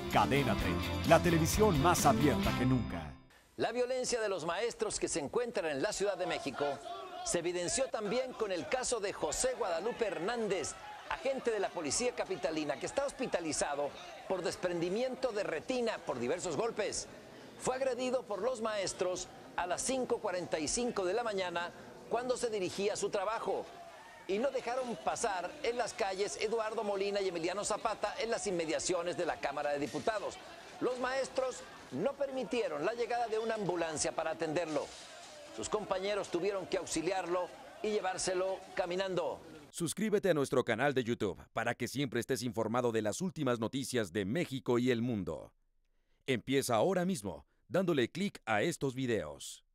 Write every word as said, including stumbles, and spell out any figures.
Cadena treinta, la televisión más abierta que nunca. La violencia de los maestros que se encuentran en la Ciudad de México se evidenció también con el caso de José Guadalupe Hernández, agente de la policía capitalina, que está hospitalizado por desprendimiento de retina por diversos golpes. Fue agredido por los maestros a las cinco cuarenta y cinco de la mañana cuando se dirigía a su trabajo. Y no dejaron pasar en las calles Eduardo Molina y Emiliano Zapata en las inmediaciones de la Cámara de Diputados. Los maestros no permitieron la llegada de una ambulancia para atenderlo. Sus compañeros tuvieron que auxiliarlo y llevárselo caminando. Suscríbete a nuestro canal de YouTube para que siempre estés informado de las últimas noticias de México y el mundo. Empieza ahora mismo dándole clic a estos videos.